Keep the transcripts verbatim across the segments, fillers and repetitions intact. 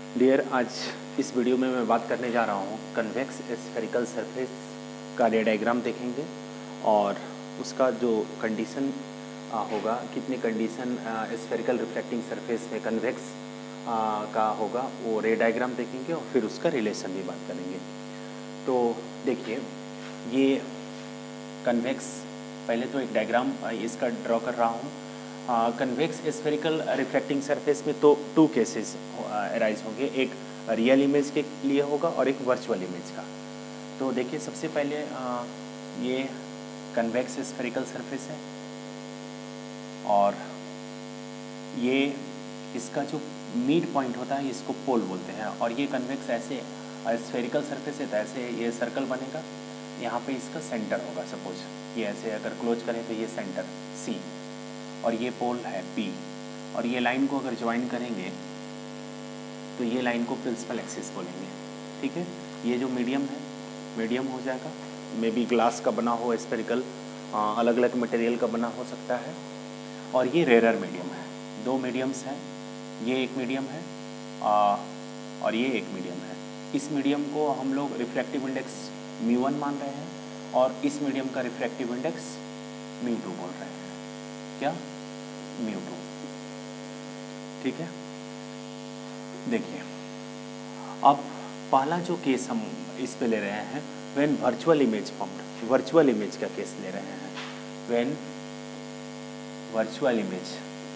Dear, आज इस video में मैं बात करने जा रहा हूँ कन्वेक्स स्फेरिकल सरफेस का रे डायग्राम देखेंगे और उसका जो कंडीशन होगा, कितने कंडीशन स्फेरिकल रिफ्लेक्टिंग सरफेस में कन्वेक्स का होगा वो रे डायग्राम देखेंगे और फिर उसका रिलेशन भी बात करेंगे। तो देखिए, ये कन्वेक्स, पहले तो एक डायग्राम इसका ड्रॉ कर रहा हूँ। कन्वेक्स स्फेरिकल रिफ्लेक्टिंग सरफेस में तो टू केसेस अराइज होंगे, एक रियल इमेज के लिए होगा और एक वर्चुअल इमेज का। तो देखिए, सबसे पहले आ, ये कन्वेक्स स्फेरिकल सरफेस है और ये इसका जो मिड पॉइंट होता है इसको पोल बोलते हैं। और ये कन्वेक्स ऐसे स्फेरिकल सरफेस है तो ऐसे ये सर्कल बनेगा, यहाँ पे इसका सेंटर होगा। सपोज ये ऐसे अगर क्लोज करें तो ये सेंटर सी और ये पोल है पी, और ये लाइन को अगर ज्वाइन करेंगे तो ये लाइन को प्रिंसिपल एक्सिस बोलेंगे। ठीक है, ये जो मीडियम है मीडियम हो जाएगा, मे बी ग्लास का बना हो, स्फेरिकल अलग अलग मटेरियल का बना हो सकता है। और ये रेयर मीडियम है, दो मीडियम्स हैं, ये एक मीडियम है आ, और ये एक मीडियम है। इस मीडियम को हम लोग रिफ्रैक्टिव इंडेक्स म्यू वन मान रहे हैं और इस मीडियम का रिफ्रैक्टिव इंडेक्स म्यू टू बोल रहे हैं। क्या? Mu two. ठीक है, देखिए अब पहला जो केस हम इस पे ले रहे हैं, when virtual image formed, virtual image का केस ले रहे हैं। When virtual image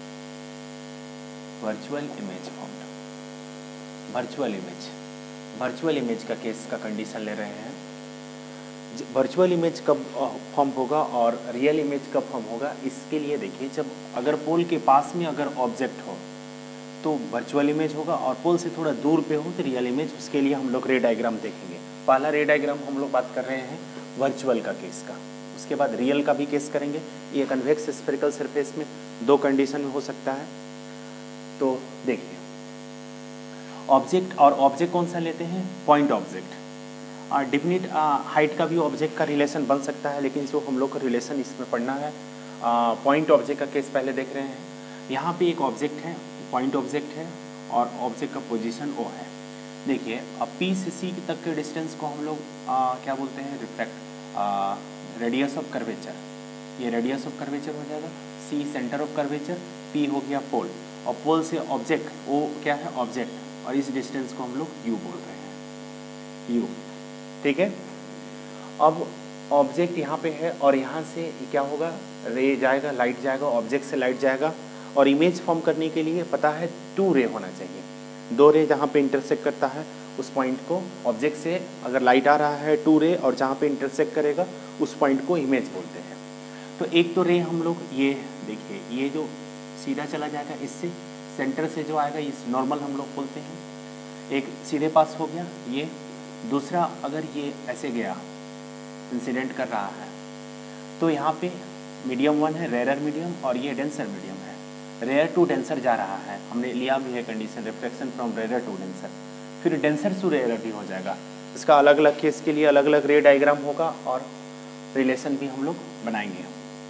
virtual image formed, virtual image virtual image का केस का कंडीशन ले रहे हैं। वर्चुअल इमेज कब फॉर्म होगा और रियल इमेज कब फॉर्म होगा, इसके लिए देखिए, जब अगर पोल के पास में अगर ऑब्जेक्ट हो तो वर्चुअल इमेज होगा और पोल से थोड़ा दूर पे हो तो रियल इमेज। उसके लिए हम लोग रे डायग्राम देखेंगे। पहला रे डायग्राम हम लोग बात कर रहे हैं वर्चुअल का केस का, उसके बाद रियल का भी केस करेंगे। ये कन्वेक्स स्फेरिकल सरफेस में दो कंडीशन में हो सकता है। तो देखिए, ऑब्जेक्ट और ऑब्जेक्ट कौन सा लेते हैं? Point object. डिफिनिट हाइट का भी ऑब्जेक्ट का रिलेशन बन सकता है, लेकिन जो हम लोग को रिलेशन इसमें पढ़ना है, पॉइंट ऑब्जेक्ट का केस पहले देख रहे हैं। यहाँ पे एक ऑब्जेक्ट है, पॉइंट ऑब्जेक्ट है और ऑब्जेक्ट का पोजीशन ओ है। देखिए, अब पी से सी तक के डिस्टेंस को हम लोग आ, क्या बोलते हैं? Refract radius of curvature. ये रेडियस ऑफ कर्वेचर हो जाएगा। C centre of curvature, P हो गया पोल, और पोल से ऑब्जेक्ट ओ क्या है? ऑब्जेक्ट, और इस डिस्टेंस को हम लोग यू बोल रहे हैं, यू। ठीक है, अब ऑब्जेक्ट यहाँ पे है और यहाँ से क्या होगा? रे जाएगा, लाइट जाएगा, ऑब्जेक्ट से लाइट जाएगा। और इमेज फॉर्म करने के लिए पता है टू रे होना चाहिए। दो रे जहाँ पे इंटरसेक्ट करता है उस पॉइंट को, ऑब्जेक्ट से अगर लाइट आ रहा है टू रे, और जहाँ पे इंटरसेक्ट करेगा उस पॉइंट को इमेज बोलते हैं। तो एक तो रे हम लोग, ये देखिए, ये जो सीधा चला जाएगा इससे, सेंटर से जो आएगा इस नॉर्मल हम लोग बोलते हैं, एक सीधे पास हो गया ये। दूसरा, अगर ये ऐसे गया, इंसिडेंट कर रहा है, तो यहाँ पे मीडियम वन है, रेयर मीडियम, और ये डेंसर मीडियम है। रेयर टू डेंसर जा रहा है, हमने लिया भी है condition, reflection from rare to denser. फिर डेंसर टू रेयर भी हो जाएगा। इसका अलग अलग केस के लिए अलग अलग रे डायग्राम होगा और रिलेशन भी हम लोग बनाएंगे।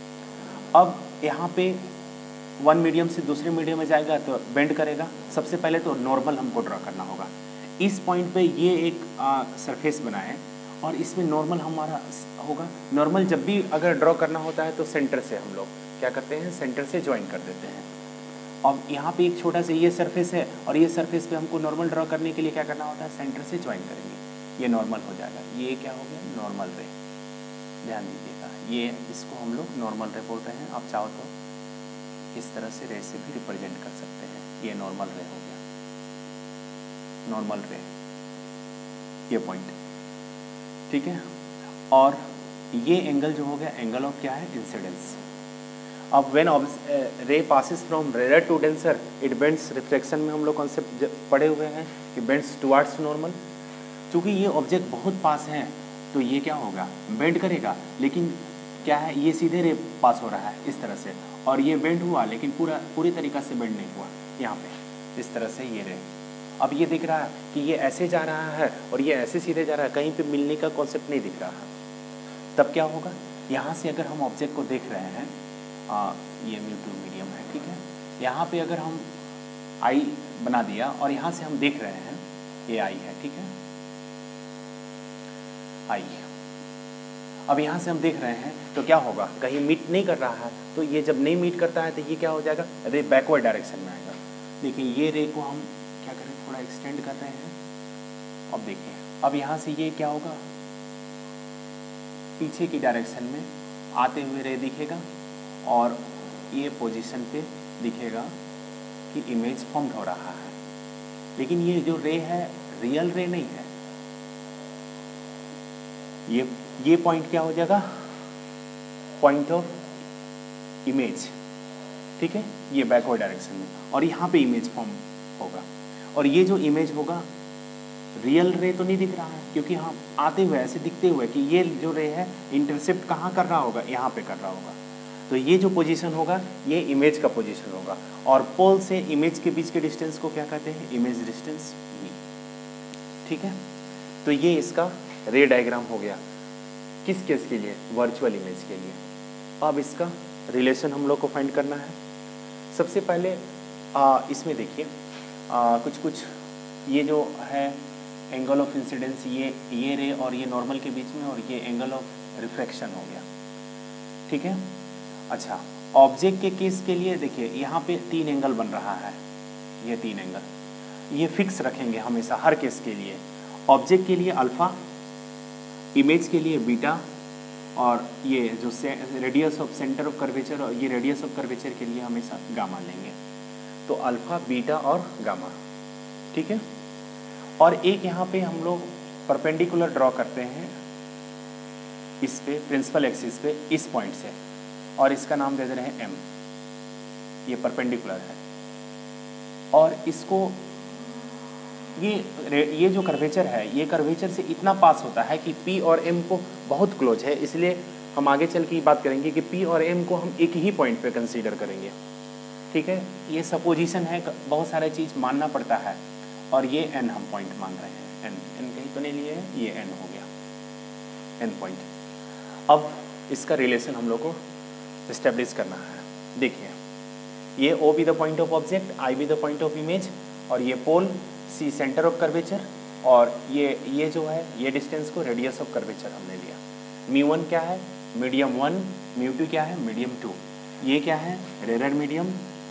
अब यहाँ पे वन मीडियम से दूसरे मीडियम में जाएगा तो बेंड करेगा। सबसे पहले तो नॉर्मल हमको ड्रॉ करना होगा। इस पॉइंट पे ये एक सरफेस बना है और इसमें नॉर्मल हमारा होगा। नॉर्मल जब भी अगर ड्रॉ करना होता है तो सेंटर से हम लोग क्या करते हैं? सेंटर से ज्वाइन कर देते हैं। अब यहाँ पे एक छोटा सा ये सरफेस है और ये सरफेस पे हमको नॉर्मल ड्रॉ करने के लिए क्या करना होता है? सेंटर से ज्वाइन करेंगे, ये नॉर्मल हो जाएगा। ये क्या हो गया? नॉर्मल रे। ध्यान दीजिएगा, ये इसको हम लोग नॉर्मल रे बोल रहे हैं। आप चाहो तो इस तरह से रे से भी रिप्रेजेंट कर सकते हैं। ये नॉर्मल रे हो गया, नॉर्मल रे, ये पॉइंट। ठीक है, और ये एंगल जो हो गया, एंगल ऑफ क्या है? इंसिडेंस। अब when ray passes from rare to denser it bends, reflection में हम लोग कॉन्सेप्ट पढ़े हुए हैं कि बेंड्स टुवर्ड्स नॉर्मल। चूँकि ये ऑब्जेक्ट बहुत पास है तो ये क्या होगा? बेंड करेगा, लेकिन क्या है? ये सीधे रे पास हो रहा है इस तरह से, और ये बेंड हुआ लेकिन पूरा पूरी तरीक़ा से बेंड नहीं हुआ। यहाँ पे इस तरह से ये रे, अब ये दिख रहा है कि ये ऐसे जा रहा है और ये ऐसे सीधे जा रहा है, कहीं पे मिलने का कॉन्सेप्ट नहीं दिख रहा है। तब क्या होगा? यहाँ से अगर हम ऑब्जेक्ट को देख रहे हैं, आ, ये म्यू टू मीडियम है, ठीक है, यहाँ पे अगर हम आई बना दिया और यहाँ से हम देख रहे हैं ये आई है, ठीक है, आई। अब यहाँ से हम देख रहे हैं तो क्या होगा, कहीं मीट नहीं कर रहा है, तो ये जब नहीं मीट करता है तो ये क्या हो जाएगा, रे बैकवर्ड डायरेक्शन में आएगा। देखिए ये रे को हम क्या करें, थोड़ा एक्सटेंड कर रहे हैं। अब देखिए अब यहाँ से ये क्या होगा, पीछे की डायरेक्शन में आते हुए रे दिखेगा और ये पोजीशन पे दिखेगा कि इमेज फॉर्म हो रहा है। लेकिन ये जो रे है रियल रे नहीं है, ये ये पॉइंट क्या हो जाएगा, पॉइंट ऑफ इमेज, ठीक है, ये बैकवर्ड डायरेक्शन में, और यहाँ पे इमेज फॉर्म होगा। और ये जो इमेज होगा रियल रे तो नहीं दिख रहा है, क्योंकि हम आते हुए ऐसे दिखते हुए कि ये जो रे है इंटरसेप्ट कहाँ कर रहा होगा, यहाँ पे कर रहा होगा। तो ये जो पोजीशन होगा ये इमेज का पोजीशन होगा, और पोल से इमेज के बीच के डिस्टेंस को क्या कहते हैं, इमेज डिस्टेंस v, ठीक है। तो ये इसका रे डायग्राम हो गया, किस केस के लिए, वर्चुअल इमेज के लिए। अब इसका रिलेशन हम लोग को फाइंड करना है। सबसे पहले आ, इसमें देखिए कुछ कुछ ये जो है एंगल ऑफ इंसिडेंस, ये ये रे और ये नॉर्मल के बीच में, और ये एंगल ऑफ रिफ्रैक्शन हो गया, ठीक है। अच्छा, ऑब्जेक्ट के केस के लिए देखिए यहाँ पे तीन एंगल बन रहा है, ये तीन एंगल, ये फिक्स रखेंगे हमेशा हर केस के लिए। ऑब्जेक्ट के लिए अल्फा, इमेज के लिए बीटा, और ये जो radius of centre of curvature, और ये रेडियस ऑफ कर्वेचर के लिए हमेशा गामा लेंगे। तो अल्फा, बीटा और गामा, ठीक है। और एक यहाँ पे हम लोग परपेंडिकुलर ड्रॉ करते हैं इस पे, प्रिंसिपल एक्सिस पे, इस पॉइंट से, और इसका नाम दे दे रहे हैं m, ये परपेंडिकुलर है। और इसको ये ये जो कर्वेचर है, ये कर्वेचर से इतना पास होता है कि p और m को बहुत क्लोज है, इसलिए हम आगे चल के बात करेंगे कि p और m को हम एक ही पॉइंट पे कंसीडर करेंगे, ठीक है। ये सपोजिशन है, बहुत सारे चीज़ मानना पड़ता है, और ये n हम पॉइंट मान रहे हैं, n n कहीं तो नहीं लिए है, ये n हो गया, n पॉइंट। अब इसका रिलेशन हम लोग को इस्टेब्लिश करना है। देखिए ये O be the point of object, I be the point of image, और ये pole C centre of curvature, और ये ये जो है ये डिस्टेंस को रेडियस ऑफ कर्वेचर हमने लिया। म्यू वन क्या है, मीडियम वन, म्यू टू क्या है, मीडियम टू, ये क्या है, रेरर मीडियम,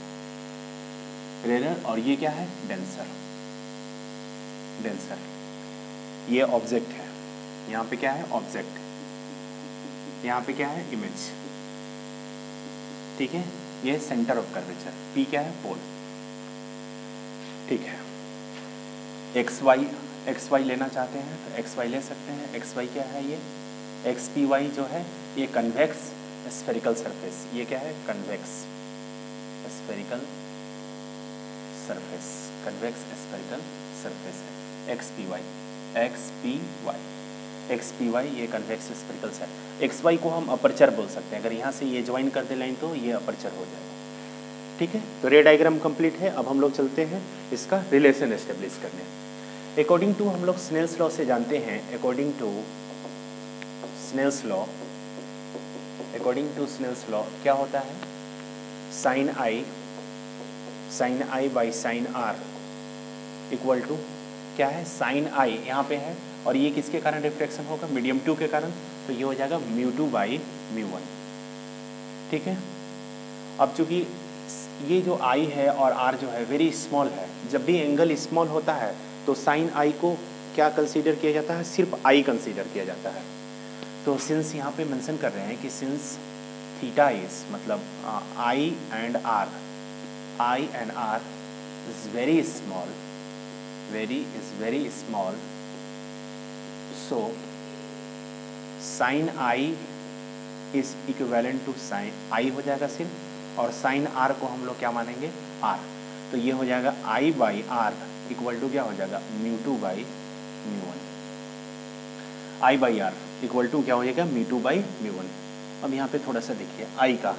रेरर, और ये क्या है, डेंसर, डेंसर। ये ऑब्जेक्ट है, यहाँ पे क्या है, ऑब्जेक्ट, यहाँ पे क्या है, इमेज, ठीक है। ये सेंटर ऑफ कर्वेचर, P क्या है, पोल, ठीक है। एक्स वाई, एक्स वाई लेना चाहते हैं तो एक्स वाई ले सकते हैं। एक्स वाई क्या है, ये एक्स पी वाई जो है ये कन्वेक्स स्फेरिकल सरफेस, ये क्या है, convex spherical surface, convex spherical surface है X P Y, X P Y, X P Y, ये convex spherical surface. X Y को हम अपर्चर बोल सकते हैं, अगर यहाँ से ये ज्वाइन कर दे लाइन तो ये अपर्चर हो जाएगा, ठीक है। तो रे डायग्राम कंप्लीट है। अब हम लोग चलते हैं इसका रिलेशन एस्टेब्लिश करने। अकॉर्डिंग टू हम लोग स्नेल्स लॉ से जानते हैं, according to Snell's law, according to Snell's law क्या होता है, sine i, sine i by sine r equal to क्या है, साइन आई यहाँ पे है, और ये किसके कारण रिफ्लेक्शन होगा, मीडियम टू के कारण, तो ये हो जाएगा mu two by mu one, ठीक है। अब चूंकि ये जो आई है और आर जो है वेरी स्मॉल है, जब भी एंगल स्मॉल होता है तो साइन आई को क्या कंसीडर किया जाता है, सिर्फ आई कंसीडर किया जाता है। तो सिंस यहाँ पे मेंशन कर रहे हैं कि सिंस थीटा इज, मतलब i and r, i and r is very small, very is very small, so sine i is equivalent to sine i हो जाएगा सिर्फ, और साइन आर को हम लोग क्या मानेंगे, आर, तो ये हो जाएगा i by r equal to क्या हो जाएगा, mu two by mu one, i by r equal to क्या हो जाएगा, mu two by mu one. अब यहाँ पे थोड़ा सा देखिए आई का,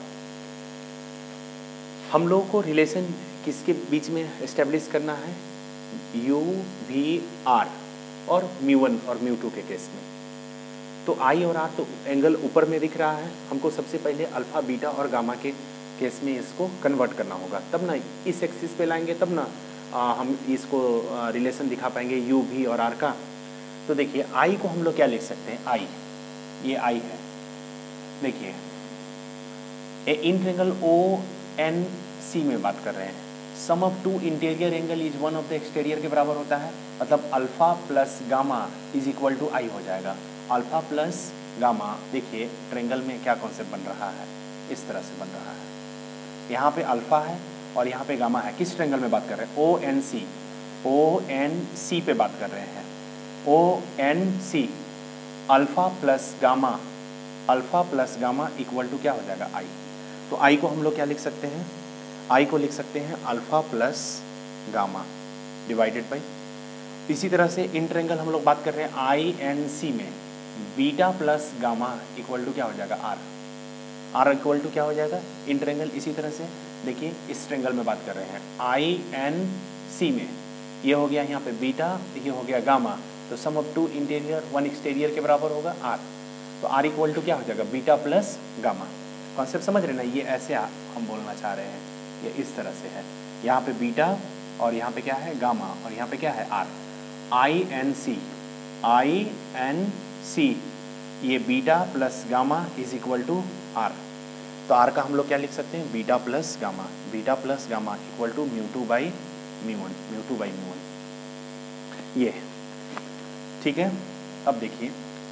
हम लोगों को रिलेशन किसके बीच में एस्टेब्लिश करना है, यू वी आर और म्यू वन और म्यू टू के केस में। तो आई और आर तो एंगल ऊपर में दिख रहा है, हमको सबसे पहले अल्फा बीटा और गामा के केस में इसको कन्वर्ट करना होगा, तब ना इस एक्सिस पे लाएंगे, तब ना आ, हम इसको रिलेशन दिखा पाएंगे यू भी और आर का। तो देखिए आई को हम लोग क्या लिख सकते हैं, आई, ये आई है, देखिए ए इंट्रेंगल ओ एन सी में बात कर रहे हैं, sum of two interior angle is one of the exterior के बराबर होता है, मतलब alpha plus gamma is equal to i हो जाएगा। अल्फा प्लस गामा, देखिए ट्रेंगल में क्या कॉन्सेप्ट बन रहा है, इस तरह से बन रहा है, यहाँ पे अल्फा है और यहाँ पे गामा है। किस ट्रेंगल में बात कर रहे हैं, ओ एन सी, ओ एन सी पे बात कर रहे हैं, O N C, alpha plus gamma, alpha plus gamma equal to क्या हो जाएगा, आई। तो आई को हम लोग क्या लिख सकते हैं, आई को लिख सकते हैं alpha plus gamma divided by, इसी तरह से इन ट्रेंगल हम लोग बात कर रहे हैं आई एन सी में, beta plus gamma equal to क्या हो जाएगा, आर, आर इक्वल टू क्या हो जाएगा, इन ट्रेंगल। इसी तरह से देखिए इस ट्रेंगल में बात कर रहे हैं आई एन सी में, ये हो गया यहाँ पे बीटा, ये हो गया गामा, तो sum of two interior one exterior के बराबर होगा आर, तो आर इक्वल टू क्या हो जाएगा, बीटा प्लस गामा। कॉन्सेप्ट समझ रहे ना, ये ऐसे हम बोलना चाह रहे हैं, ये इस तरह से है, यहाँ पे बीटा और यहाँ पे क्या है गामा और यहाँ पे क्या है r, I N C, I N C, ये beta plus gamma is equal to r. तो आर का हम लोग क्या लिख सकते हैं, beta plus gamma, beta plus gamma equal to mu two by mu one, mu two by mu one, ये ठीक है। अब देखिए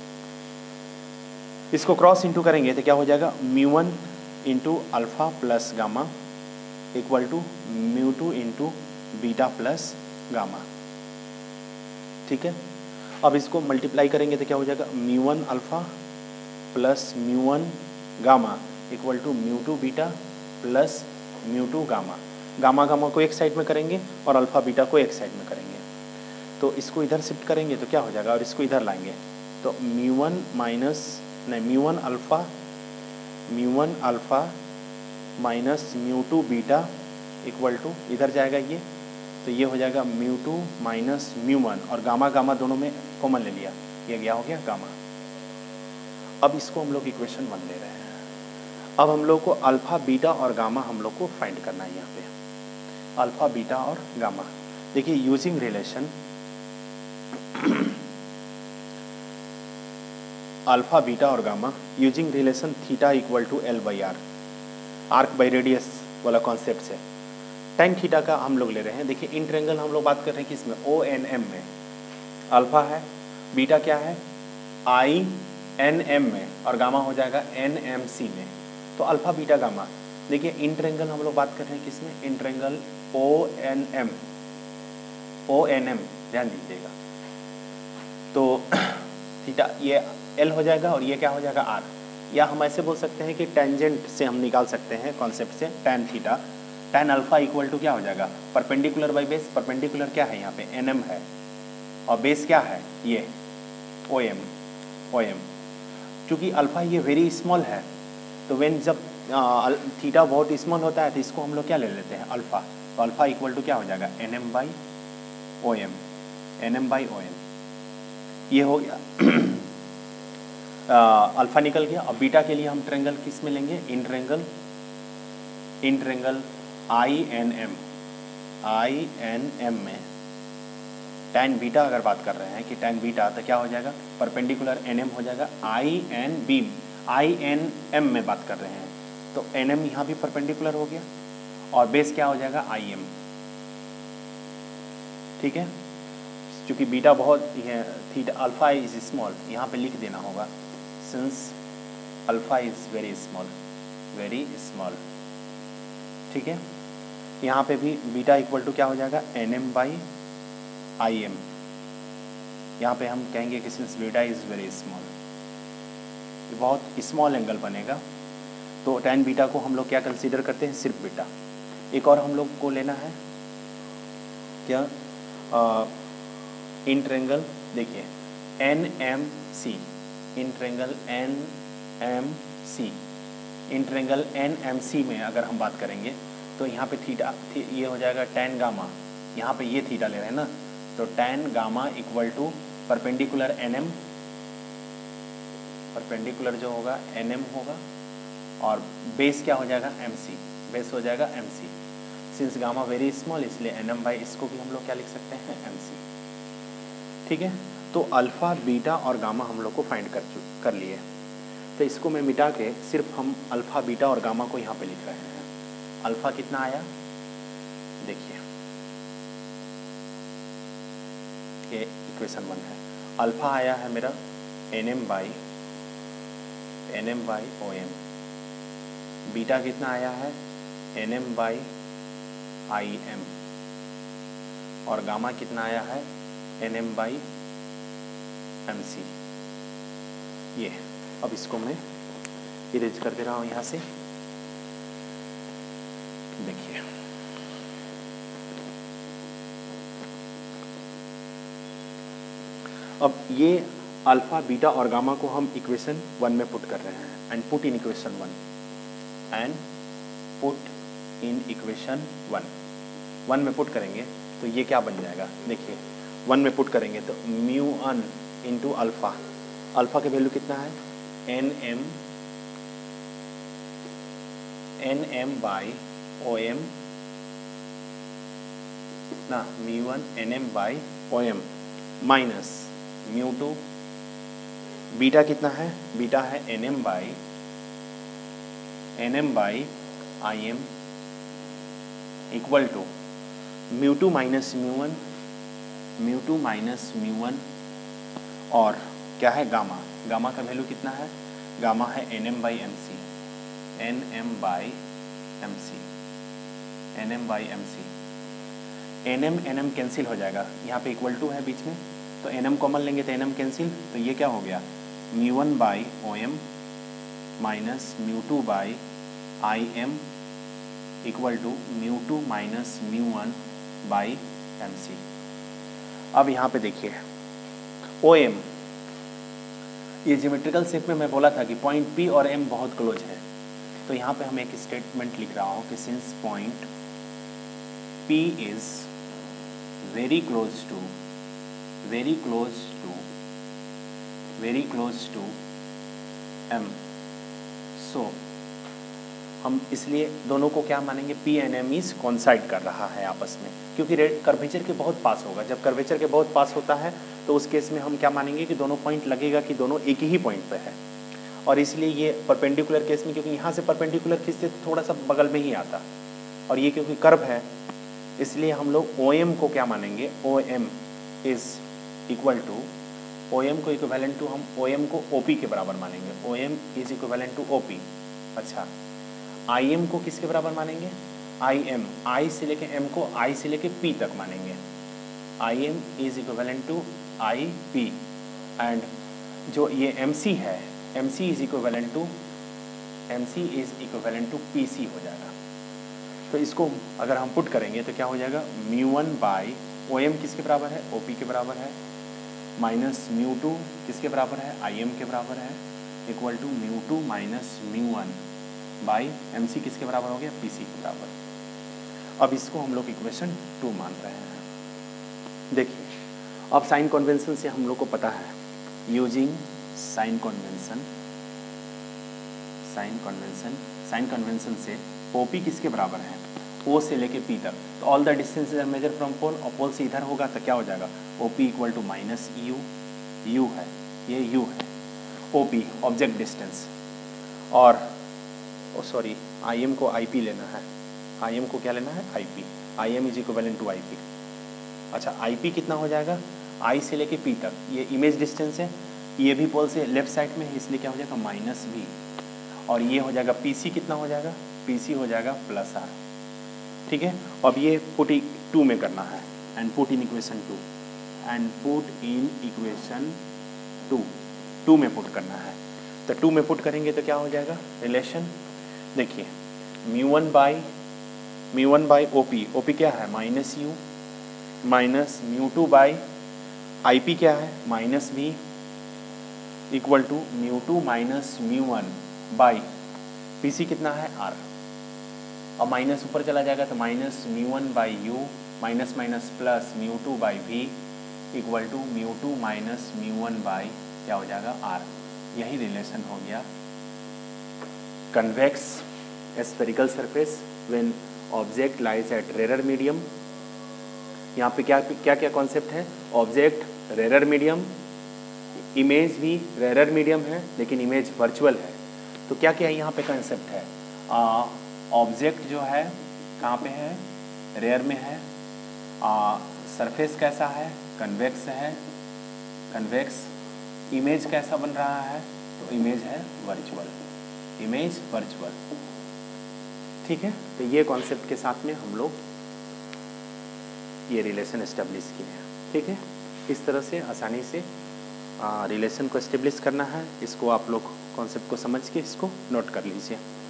इसको क्रॉस इंटू करेंगे तो क्या हो जाएगा, mu one into alpha plus gamma equal to mu two into beta plus gamma, ठीक है। अब इसको मल्टीप्लाई करेंगे तो क्या हो जाएगा, mu one alpha plus mu one gamma equal to mu two beta plus mu two gamma, gamma gamma को एक साइड में करेंगे और अल्फा बीटा को एक साइड में करेंगे, तो इसको इधर शिफ्ट करेंगे तो क्या हो जाएगा, और इसको इधर लाएंगे तो म्यू वन माइनस नहीं mu one alpha, mu one alpha minus mu two beta equal to इधर जाएगा ये, तो ये हो जाएगा mu two minus mu one, और गामा गामा दोनों में कॉमन ले लिया, ये क्या हो गया गामा। अब इसको हम लोग इक्वेशन वन ले रहे हैं। अब हम लोग को अल्फा बीटा और गामा हम लोग को फाइंड करना है, यहाँ पे अल्फा बीटा और गामा। देखिए यूजिंग रिलेशन अल्फा बीटा और gamma using relation theta equal to L by R, arc by radius वाला कॉन्सेप्ट से टेन थीटा का हम लोग ले रहे हैं। देखिए इन ट्रेंगल हम लोग बात कर रहे हैं किसमें, ओ एन एम में, अल्फा है, बीटा क्या है, आई एन एम में, और गामा हो जाएगा एन एम सी में। तो अल्फा बीटा गामा, देखिए इन ट्रेंगल हम लोग बात कर रहे हैं किसमें, in triangle O N M, O N M ध्यान दीजिएगा। तो थीटा ये एल हो जाएगा और ये क्या हो जाएगा आर, या हम ऐसे बोल सकते हैं कि टेंजेंट से हम निकाल सकते हैं कॉन्सेप्ट से, tan theta, tan alpha equal to क्या हो जाएगा, परपेंडिकुलर बाई बेस, परपेंडिकुलर क्या है यहाँ पे एन एम है, और बेस क्या है ये ओ एम, ओ एम। चूँकि अल्फा ये वेरी स्मॉल है, तो वेन जब थीटा बहुत स्मॉल होता है तो इसको हम लोग क्या ले लेते हैं अल्फा, तो अल्फा इक्वल टू क्या हो जाएगा N M by O M, N M by O M, ये हो गया अल्फा निकल गया। अब बीटा के लिए हम ट्रेंगल किस में लेंगे, in triangle, in triangle I N M, I N M में टैन बीटा अगर बात कर रहे हैं कि टैन बीटा तो क्या हो जाएगा, परपेंडिकुलर एन एम हो जाएगा I N B, I N M में बात कर रहे हैं तो एन एम यहाँ भी परपेंडिकुलर हो गया, और बेस क्या हो जाएगा आई एम, ठीक है। क्योंकि बीटा बहुत थीटा अल्फा इज स्मॉल, यहाँ पे लिख देना होगा since alpha is very small, very small, ठीक है। यहाँ पे भी बीटा इक्वल टू क्या हो जाएगा N M by I M, यहाँ पे हम कहेंगे कि since beta is very small, ये बहुत स्मॉल एंगल बनेगा, तो टेन बीटा को हम लोग क्या कंसीडर करते हैं, सिर्फ बीटा। एक और हम लोग को लेना है क्या, इन ट्रेंगल, देखिए N M C, in triangle N M C, in triangle N M C में अगर हम बात करेंगे तो यहाँ पे थीटा थी, ये हो जाएगा टेन गामा, यहाँ पे ये थीटा ले रहे हैं ना, तो tan gamma equal to perpendicular N M, perpendicular जो होगा एन एम होगा, और बेस क्या हो जाएगा एम सी, बेस हो जाएगा M C. Since gamma very small इसलिए एन एम बाई इसको भी हम लोग क्या लिख सकते हैं, एम सी। ठीक है, तो अल्फ़ा बीटा और गामा हम लोग को फाइंड कर कर लिए। तो इसको मैं मिटा के सिर्फ हम अल्फ़ा बीटा और गामा को यहाँ पे लिख रहे हैं। अल्फ़ा कितना आया देखिए, ये इक्वेशन वन है। अल्फ़ा आया है मेरा N M by N M by O M. Beta कितना आया है N M by I M. और गामा कितना आया है N M by M C. ये अब इसको मैं इरेज कर दे रहा हूँ यहाँ से। देखिए अब ये अल्फा बीटा और गामा को हम इक्वेशन वन में पुट कर रहे हैं। And put in equation one and put in equation one. One में पुट करेंगे तो ये क्या बन जाएगा देखिए, वन में पुट करेंगे तो म्यू अन इंटू अल्फ़ा। अल्फ़ा के वैल्यू कितना है N M N M by O M ना mu one N M by O M minus mu two. Beta कितना है, बीटा है N M by N M by I M equal to mu two minus mu one, mu two minus mu one. और क्या है gamma, gamma का value कितना है, gamma है N M by M C, N M by M C, N M by M C. N M N M cancel हो जाएगा, यहाँ पे इक्वल टू है बीच में तो एन एम कॉमन लेंगे तो एन एम कैंसिल, तो ये क्या हो गया mu one by O M minus mu two by I M equal to mu two minus mu one by M C. अब यहाँ पे देखिए ओ एम, ये ज्योमेट्रिकल शेप में मैं बोला था कि पॉइंट पी और एम बहुत क्लोज है, तो यहाँ पे हम एक स्टेटमेंट लिख रहा हूँ कि since point P is very close to very close to very close to M, so हम इसलिए दोनों को क्या मानेंगे, P and M is consider कर रहा है आपस में, क्योंकि रेड कर्वेचर के बहुत पास होगा। जब कर्वेचर के बहुत पास होता है तो उस केस में हम क्या मानेंगे कि दोनों पॉइंट लगेगा कि दोनों एक ही पॉइंट पे है। और इसलिए ये परपेंडिकुलर केस में, क्योंकि यहाँ से परपेंडिकुलर खींचते तो थोड़ा सा बगल में ही आता, और ये क्योंकि कर्व है इसलिए हम लोग ओ एम को क्या मानेंगे, O M is equal to, O M को इक्विवेलेंट टू हम ओ एम को ओ पी के बराबर मानेंगे, O M is equivalent to O P. अच्छा, आई एम को किसके बराबर मानेंगे, आई एम, आई से लेके एम को आई से लेके पी तक मानेंगे, I M is equivalent to I P. And जो ये एम सी है, M C is equivalent to M C is equivalent to P C हो जाएगा। तो इसको अगर हम पुट करेंगे तो क्या हो जाएगा, mu one by O M किसके बराबर है, ओ पी के बराबर है, माइनस म्यू टू किसके बराबर है, आई एम के बराबर है, equal to mu two minus mu one by M C किसके बराबर हो गया, पी सी के बराबर। अब इसको हम लोग इक्वेशन टू मान रहे हैं। देखिए अब साइन कन्वेंशन से हम लोग को पता है, using sign convention sign convention sign convention से ओ पी किसके बराबर है, ओ से लेके पी तक, तो all the distances are measure from pole, और पोल से इधर होगा तो क्या हो जाएगा, O P equal to minus U, U है ये यू है ओ पी ऑब्जेक्ट डिस्टेंस, और ओ सॉरी आई एम को आई पी लेना है, आई एम को क्या लेना है, I P, I M is equivalent to I P. अच्छा आई पी कितना हो जाएगा, आई से लेके पी तक, ये इमेज डिस्टेंस है, ये भी पोल से लेफ्ट साइड में है इसलिए क्या हो जाएगा माइनस भी, और ये हो जाएगा पी सी कितना हो जाएगा, पी सी हो जाएगा प्लस आर। ठीक है, अब ये पुट टू में करना है, and put in equation two and put in equation two, two में पुट करना है। तो टू में पुट करेंगे तो क्या हो जाएगा रिलेशन, देखिए mu one by mu one by O P, O P क्या है minus U, minus mu two by I P क्या है minus B, equal to mu two minus mu one by P C कितना है R, और minus ऊपर चला जाएगा तो minus mu one by U minus minus plus mu two by V equal to mu two minus mu one by क्या हो जाएगा आर। यही रिलेशन हो गया convex spherical surface when object lies at rare medium. यहाँ पे क्या क्या क्या कॉन्सेप्ट है? ऑब्जेक्ट रेयर मीडियम, इमेज भी रेयर मीडियम है लेकिन इमेज वर्चुअल है। तो क्या क्या यहाँ पे कंसेप्ट है? ऑब्जेक्ट जो है कहाँ पे है? रेयर में है। सरफेस कैसा है? कन्वेक्स है, कन्वेक्स। इमेज कैसा बन रहा है? तो इमेज है वर्चुअल, इमेज वर्चुअल। ठीक है, तो ये कॉन्सेप्ट के साथ में हम लोग ये रिलेशन एस्टेब्लिश किए हैं। ठीक है, इस तरह से आसानी से रिलेशन को एस्टेब्लिश करना है। इसको आप लोग कॉन्सेप्ट को समझ के इसको नोट कर लीजिए।